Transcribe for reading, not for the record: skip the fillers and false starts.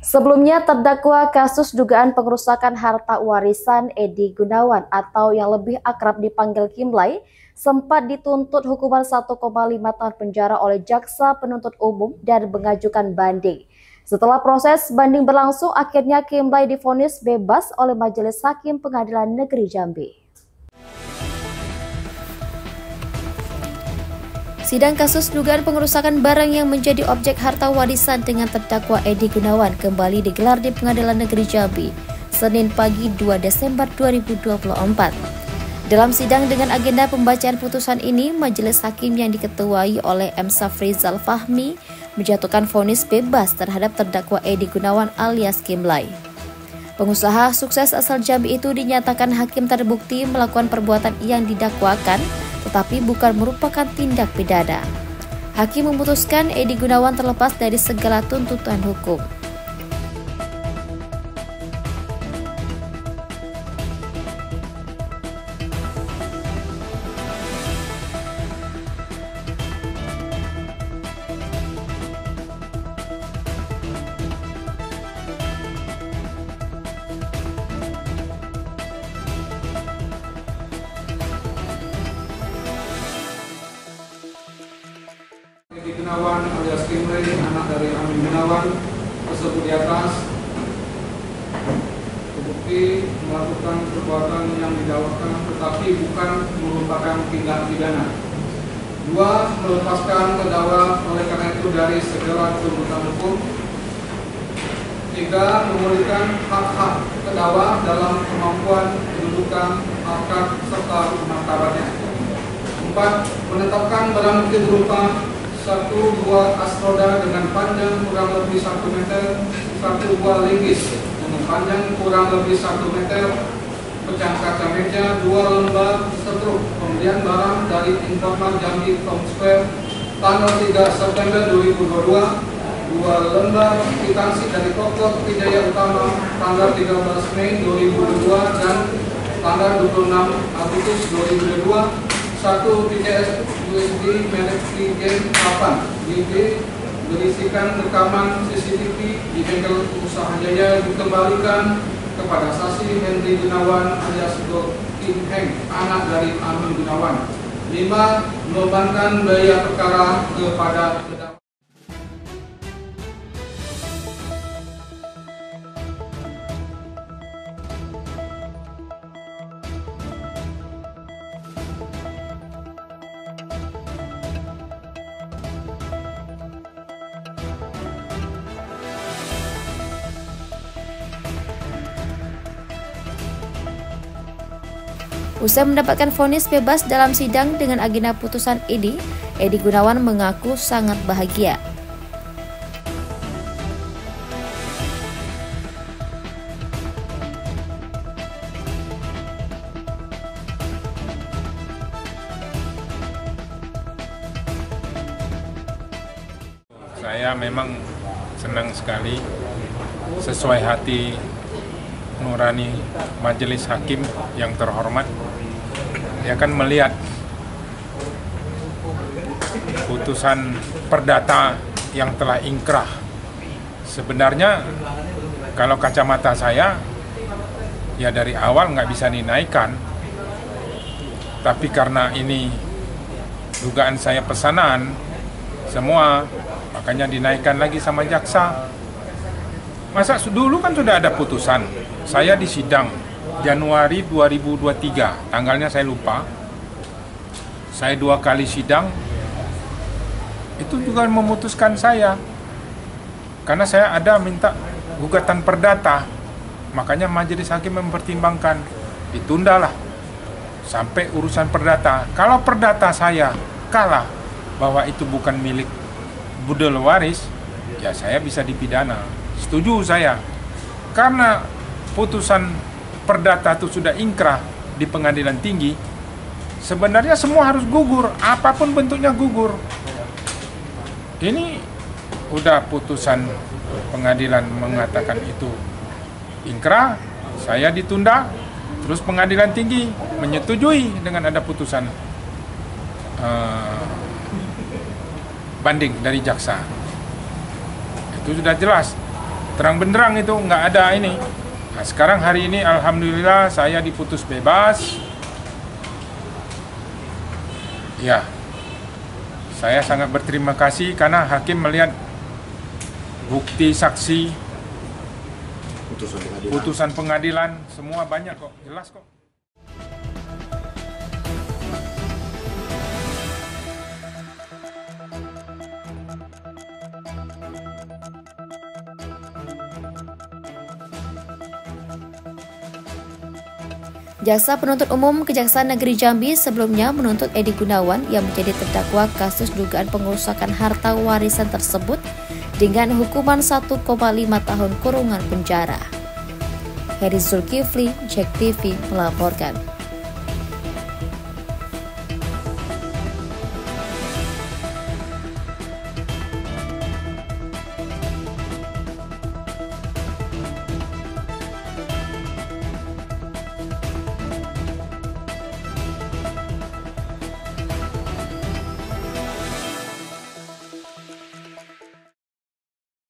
Sebelumnya, terdakwa kasus dugaan pengerusakan harta warisan Edi Gunawan atau yang lebih akrab dipanggil Kimlay sempat dituntut hukuman 1,5 tahun penjara oleh jaksa penuntut umum dan mengajukan banding. Setelah proses banding berlangsung, akhirnya Kimlay divonis bebas oleh Majelis Hakim Pengadilan Negeri Jambi. Sidang kasus dugaan pengerusakan barang yang menjadi objek harta warisan dengan terdakwa Edi Gunawan kembali digelar di Pengadilan Negeri Jambi, Senin pagi 2 Desember 2024. Dalam sidang dengan agenda pembacaan putusan ini, Majelis Hakim yang diketuai oleh M. Safrizal Fahmi menjatuhkan vonis bebas terhadap terdakwa Edi Gunawan alias Kimlay. Pengusaha sukses asal Jambi itu dinyatakan hakim terbukti melakukan perbuatan yang didakwakan, tetapi bukan merupakan tindak pidana. Hakim memutuskan Edi Gunawan terlepas dari segala tuntutan hukum. Edi Gunawan alias Kimlay, anak dari Amin Gunawan tersebut di atas terbukti melakukan perbuatan yang didakwakan tetapi bukan merupakan tindak pidana. 2. Melepaskan terdakwa oleh karena itu dari segala tuntutan hukum. 3. Memulihkan hak-hak terdakwa dalam kemampuan kedudukan, harkat serta martabatnya. 4. Menetapkan barang bukti berupa 1 buah asroda dengan panjang kurang lebih 1 meter, 1 buah linggis dengan panjang kurang lebih 1 meter, pecah kaca meja, 2 lembar setruk pembelian barang dari Informal Jambi Town Square tanggal 3 September 2022, 2 lembar kwitansi dari toko Wijaya Utama tanggal 13 Mei 2022 dan tanggal 26 Agustus 2022, 1 PCS USB merek Game 8 GB berisikan rekaman CCTV di bengkel usaha Jaya dikembalikan kepada saksi Henry Gunawan alias Kim Heng, anak dari Amin Gunawan. 5. Membebankan biaya perkara kepada terdakwa. Usai mendapatkan vonis bebas dalam sidang dengan agenda putusan Edi Gunawan mengaku sangat bahagia. Saya memang senang sekali, sesuai hati nurani Majelis Hakim yang terhormat. Dia akan melihat putusan perdata yang telah ingkrah. Sebenarnya kalau kacamata saya, ya dari awal nggak bisa dinaikkan. Tapi karena ini dugaan saya pesanan semua, makanya dinaikkan lagi sama jaksa. Masa dulu kan sudah ada putusan. Saya di sidang Januari 2023, tanggalnya saya lupa. Saya 2 kali sidang, itu juga memutuskan saya. Karena saya ada minta gugatan perdata, makanya Majelis Hakim mempertimbangkan, ditundalah sampai urusan perdata. Kalau perdata saya kalah bahwa itu bukan milik budal waris, ya saya bisa dipidana. Setuju saya, karena putusan perdata itu sudah ingkrah di pengadilan tinggi, sebenarnya semua harus gugur, apapun bentuknya gugur. Ini udah putusan pengadilan mengatakan itu ingkrah, saya ditunda, terus pengadilan tinggi menyetujui dengan ada putusan banding dari jaksa. Itu sudah jelas. terang benderang itu nggak ada ini. Nah, sekarang hari ini alhamdulillah saya diputus bebas. Ya, saya sangat berterima kasih karena hakim melihat bukti saksi, putusan pengadilan, semua banyak kok, jelas kok. Jaksa Penuntut Umum Kejaksaan Negeri Jambi sebelumnya menuntut Edi Gunawan yang menjadi terdakwa kasus dugaan pengerusakan harta warisan tersebut dengan hukuman 1,5 tahun kurungan penjara. Heri Zulkifli, JEK TV melaporkan.